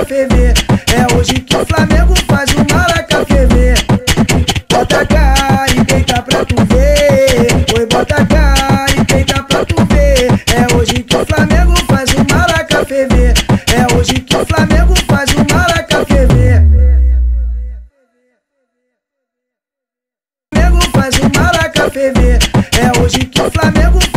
ferver. É hoje que o Flamengo faz o Maraca ferver. Bota cá e deita pra tu ver. Oi, bota cá e deita pra tu ver. É hoje que o Flamengo faz o Maraca ferver. É hoje que o Flamengo faz o Maraca ferver. O Flamengo faz o Maraca ferver. É hoje que o Flamengo